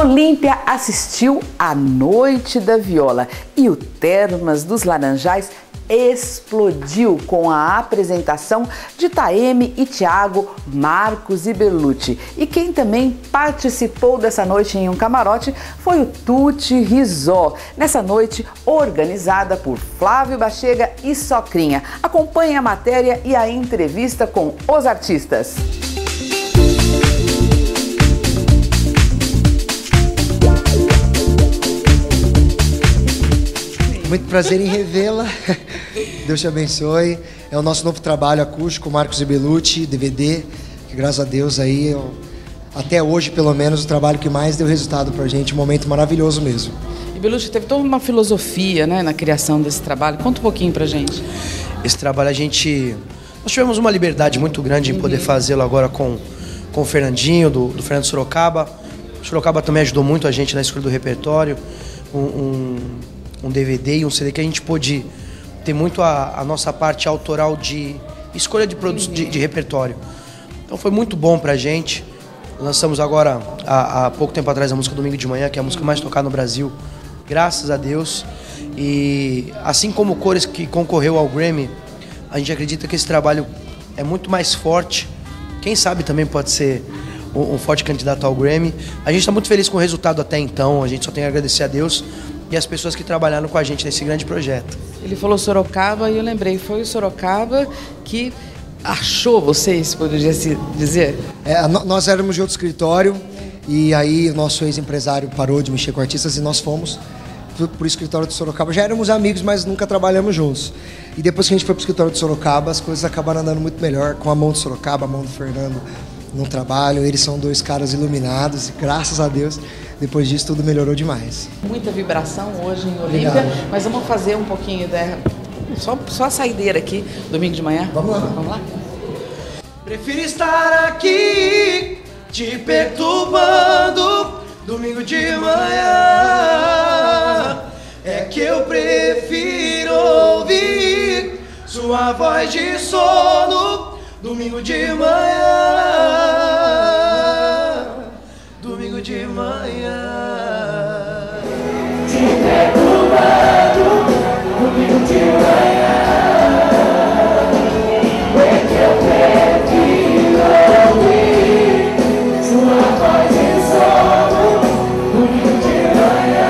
Olímpia assistiu à Noite da Viola e o Termas dos Laranjais explodiu com a apresentação de Taeme e Thiago, Marcos e Berlucci. E quem também participou dessa noite em um camarote foi o Tuti Rizó, nessa noite organizada por Flávio Bachega e Socrinha. Acompanhe a matéria e a entrevista com os artistas. Muito prazer em revê-la. Deus te abençoe. É o nosso novo trabalho acústico, Marcos e Berlucci, DVD, que graças a Deus aí, até hoje pelo menos, o trabalho que mais deu resultado pra gente, um momento maravilhoso mesmo. E Berlucci, teve toda uma filosofia, né, na criação desse trabalho. Conta um pouquinho pra gente. Esse trabalho nós tivemos uma liberdade muito grande em poder fazê-lo agora com o Fernandinho, do Fernando Sorocaba. O Sorocaba também ajudou muito a gente na escolha do repertório. Um DVD e um CD que a gente pôde ter muito a nossa parte autoral de escolha de produtos de repertório. Então foi muito bom pra gente. Lançamos agora, há pouco tempo atrás, a música Domingo de Manhã, que é a música mais tocada no Brasil, graças a Deus. E assim como o Cores, que concorreu ao Grammy, a gente acredita que esse trabalho é muito mais forte. Quem sabe também pode ser um forte candidato ao Grammy. A gente está muito feliz com o resultado até então, a gente só tem a agradecer a Deus e as pessoas que trabalharam com a gente nesse grande projeto. Ele falou Sorocaba e eu lembrei, foi o Sorocaba que achou vocês, poderia se dizer? Nós éramos de outro escritório e aí o nosso ex-empresário parou de mexer com artistas e nós fomos pro escritório do Sorocaba. Já éramos amigos, mas nunca trabalhamos juntos. E depois que a gente foi pro escritório do Sorocaba, as coisas acabaram andando muito melhor, com a mão do Sorocaba, a mão do Fernando no trabalho. Eles são dois caras iluminados e graças a Deus, depois disso tudo melhorou demais. Muita vibração hoje em Olímpia, mas vamos fazer um pouquinho só a saideira aqui, domingo de manhã. Vamos lá. Vamos lá? Prefiro estar aqui te perturbando domingo de manhã. É que eu prefiro ouvir sua voz de sono domingo de manhã. Domingo de manhã. Te perturbando domingo de manhã. É que eu prefiro ouvir sua voz de sono domingo de manhã.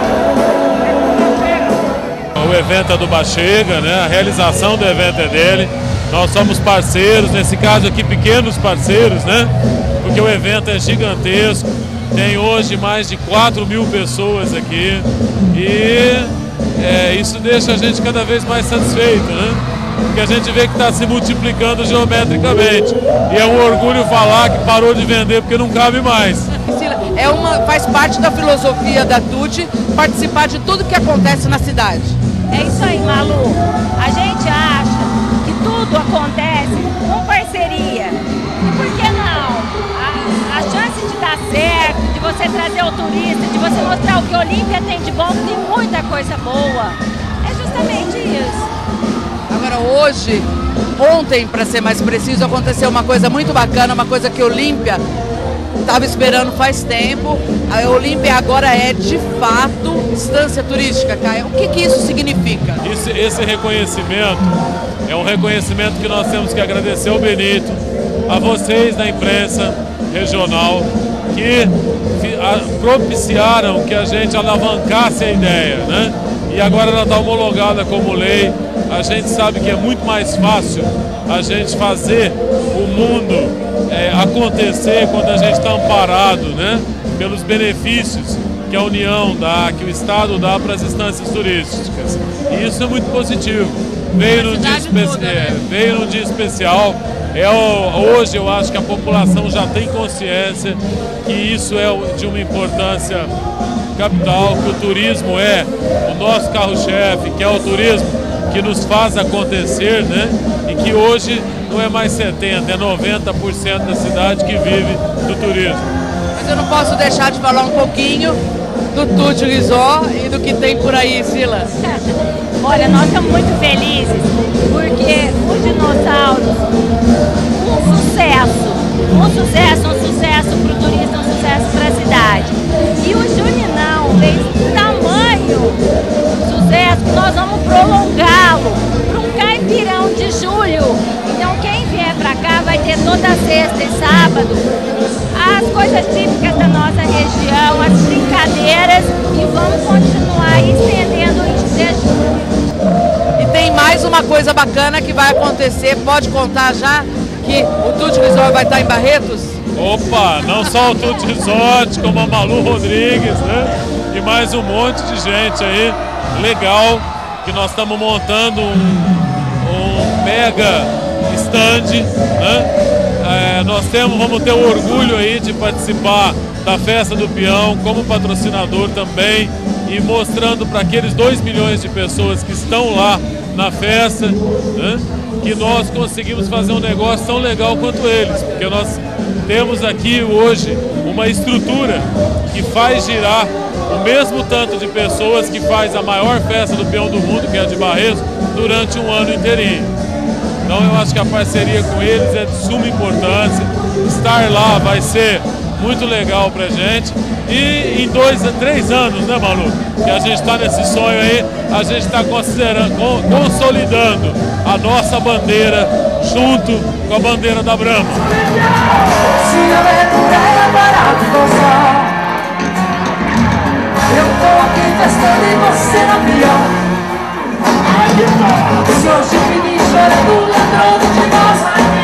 O evento é do Bachega, né? A realização do evento é dele. Nós somos parceiros, nesse caso aqui pequenos parceiros, né? Porque o evento é gigantesco, tem hoje mais de 4.000 pessoas aqui e isso deixa a gente cada vez mais satisfeito, né? Porque a gente vê que está se multiplicando geometricamente e é um orgulho falar que parou de vender porque não cabe mais. Faz parte da filosofia da Tuti participar de tudo que acontece na cidade. É isso aí, Malu. A gente acha que tudo acontece com parceria. E por que não? A chance de dar certo, de você trazer o turista, de você mostrar o que Olímpia tem de bom, tem muita coisa boa. É justamente isso. Agora ontem, para ser mais preciso, aconteceu uma coisa muito bacana, uma coisa que Olímpia estava esperando faz tempo. A Olímpia agora é, de fato, instância turística, Caia. O que isso significa? Esse reconhecimento é um reconhecimento que nós temos que agradecer ao Benito, a vocês da imprensa regional, que propiciaram que a gente alavancasse a ideia, né? E agora ela está homologada como lei. A gente sabe que é muito mais fácil a gente fazer o mundo acontecer quando a gente está amparado, né? Pelos benefícios que a União dá, que o Estado dá para as instâncias turísticas. E isso é muito positivo. Veio num dia especial. Hoje eu acho que a população já tem consciência que isso é de uma importância capital, que o turismo é o nosso carro-chefe, que é o turismo que nos faz acontecer, né? E que hoje não é mais 70%, é 90% da cidade que vive do turismo. Mas eu não posso deixar de falar um pouquinho do Tuti Rizó e do que tem por aí, Sila. Olha, nós estamos muito felizes porque o Dinossauros, um sucesso para o turista, um sucesso para a cidade. E toda sexta e sábado, as coisas típicas da nossa região, as brincadeiras, e vamos continuar estendendo isso de julho. E tem mais uma coisa bacana que vai acontecer, pode contar já, que o Tutti Resort vai estar em Barretos? Opa, não só o Tutti Resort, como a Malu Rodrigues, né? E mais um monte de gente aí, legal, que nós estamos montando um mega stand, né? Vamos ter o orgulho aí de participar da Festa do Peão como patrocinador também e mostrando para aqueles 2 milhões de pessoas que estão lá na festa, né, que nós conseguimos fazer um negócio tão legal quanto eles, porque nós temos aqui hoje uma estrutura que faz girar o mesmo tanto de pessoas que faz a maior festa do peão do mundo, que é a de Barretos, durante um ano inteirinho. Então eu acho que a parceria com eles é de suma importância. Estar lá vai ser muito legal pra gente. E em 2 a 3 anos, né, Malu? Que a gente está nesse sonho aí, a gente está consolidando a nossa bandeira junto com a bandeira da Brahma. Eu tô aqui testando e você na pior. Se hoje eu vim chorando, lembrando de nós,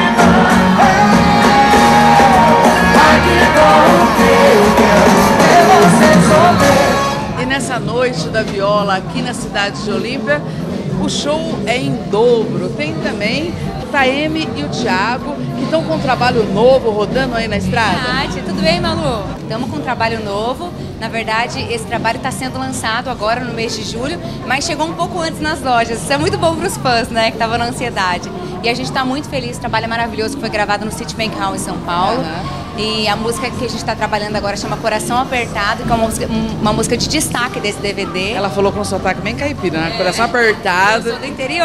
E nessa noite da viola aqui na cidade de Olímpia, o show é em dobro. Tem também o Taeme e o Thiago, que estão com um trabalho novo rodando aí na estrada. Verdade, tudo bem, Malu? Estamos com um trabalho novo. Na verdade, esse trabalho está sendo lançado agora no mês de julho, mas chegou um pouco antes nas lojas. Isso é muito bom para os fãs, né, que estavam na ansiedade. E a gente está muito feliz, o trabalho é maravilhoso, que foi gravado no City Bank Hall em São Paulo. E a música que a gente está trabalhando agora chama Coração Apertado, que é uma música de destaque desse DVD. Ela falou com um sotaque bem caipira, né? Coração apertado. Eu sou do interior.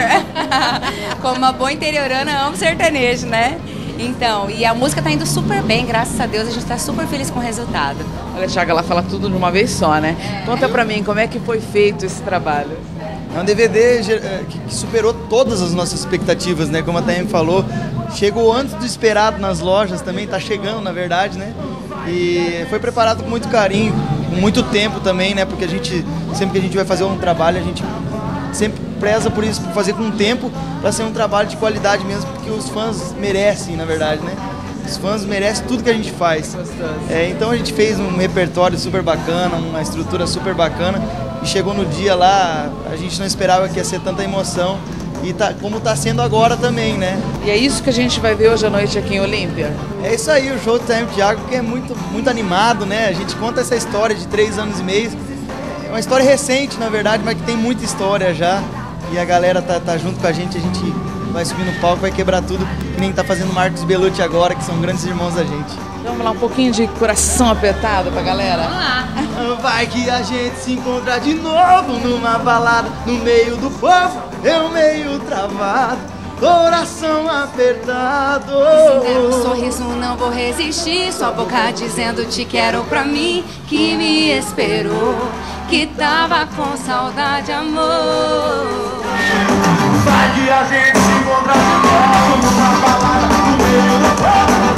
Como uma boa interiorana, amo sertanejo, né? Então, e a música tá indo super bem, graças a Deus, a gente tá super feliz com o resultado. Olha, Thiago, ela fala tudo de uma vez só, né? Conta pra mim, como é que foi feito esse trabalho? É um DVD que superou todas as nossas expectativas, né? Como a Taeme falou, chegou antes do esperado nas lojas, também tá chegando, na verdade, né? E foi preparado com muito carinho, com muito tempo também, né? Porque a gente, sempre que a gente vai fazer um trabalho, a gente sempre preza por isso, por fazer com tempo, para ser um trabalho de qualidade mesmo, porque os fãs merecem, na verdade, né? Os fãs merecem tudo que a gente faz. Então a gente fez um repertório super bacana, uma estrutura super bacana, e chegou no dia lá, a gente não esperava que ia ser tanta emoção, e como tá sendo agora também, né? E é isso que a gente vai ver hoje à noite aqui em Olímpia? É isso aí, o show do Taeme e Thiago, que é muito animado, né? A gente conta essa história de 3 anos e meio, é uma história recente, na verdade, mas que tem muita história já. E a galera tá junto com a gente vai subir no palco, vai quebrar tudo, que nem tá fazendo Marcos Bellucci agora, que são grandes irmãos da gente. Vamos lá, um pouquinho de Coração Apertado pra galera? Vamos lá. Vai que a gente se encontra de novo numa balada, no meio do povo, eu meio travado, coração apertado. Se der um sorriso não vou resistir, sua boca dizendo te quero pra mim, que me esperou, que tava com saudade, amor. Vai que a gente se encontra de novo numa balada, no meio do povo,